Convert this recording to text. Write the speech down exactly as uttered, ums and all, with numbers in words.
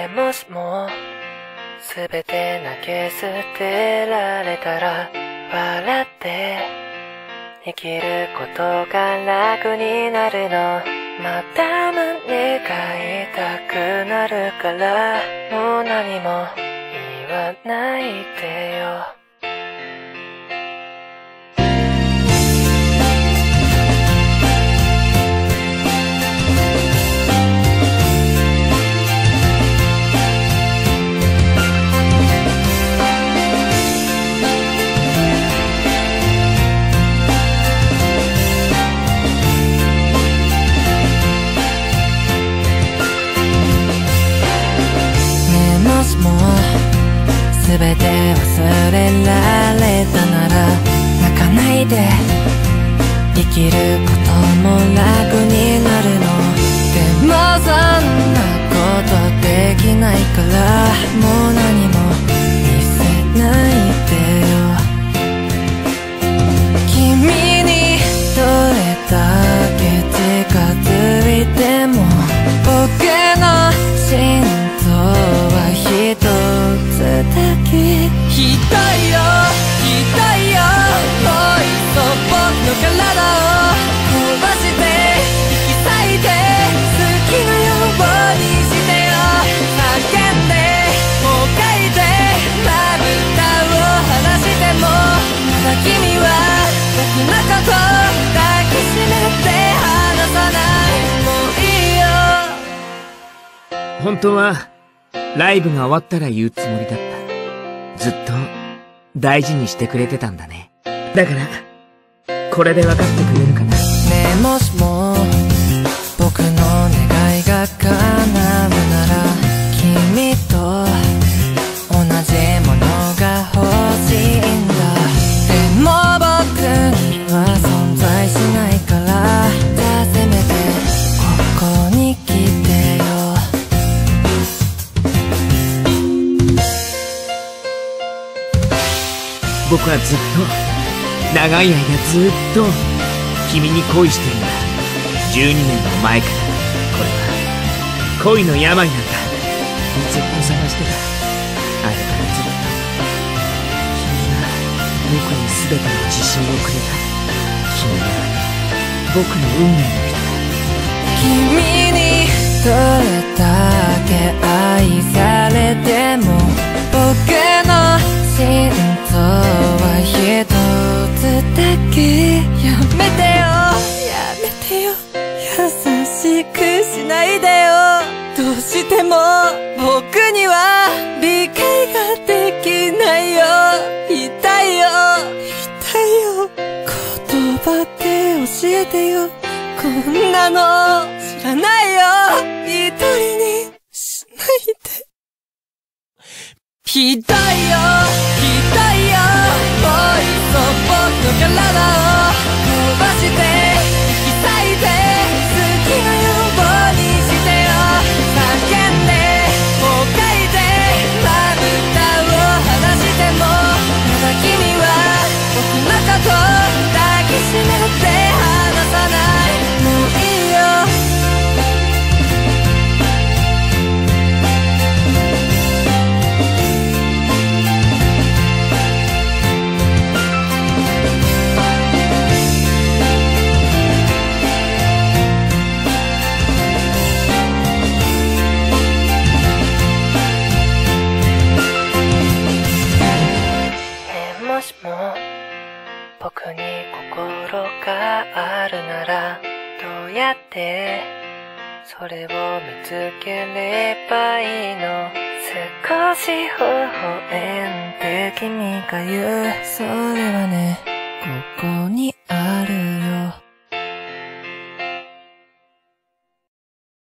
でもしもすべて投げ捨てられたら笑って生きることが楽になるの。また胸が痛くなるからもう何も言わないでよ。もしもすべて忘れられたなら泣かないで生きることも楽になるの。でもそんなことできないからもう何も見せないでよ。君にどれだけ近づいても僕の心臓は一つだけ。ひどいよひどいよもういっそ僕の体を壊して引き裂いて好きなようにしてよ。叫んでもがいてまぶたを離してもまだ君は僕のこと抱きしめて離さない。もういいよ。 本当はライブが終わったら言うつもりだった。ずっと大事にしてくれてたんだね。だからこれで分かってくれるかな。ねえもしも僕の願いが叶うなら君と同じものが欲しいんだ。でも僕には存在しないからじゃあせめてここに来てよ。 僕はずっと長い間ずっと君に恋してるんだ。じゅうにねんも前から。これは恋の病なんだ。ずっと探してた。あれからずっと君が僕に全ての自信をくれた。君が僕の運命の人だ。 君にどれだけ愛されても僕の心臓は一つだけ。やめてよやめてよ優しくしないでよ。どうしても僕には理解ができないよ。痛いよ痛いよ言葉で教えてよ。こんなの知らないよ。一人にしないで。ひどいよひどいよもういっそ僕の体を壊して引き裂いて好きなようにしてよ。叫んでもがいてまぶたを離してもまだ君は僕のこと抱きしめて離さない。もういいよ。もしも僕に心があるならどうやってそれを見つければいいの。少し微笑んで君が言うそれはねここにある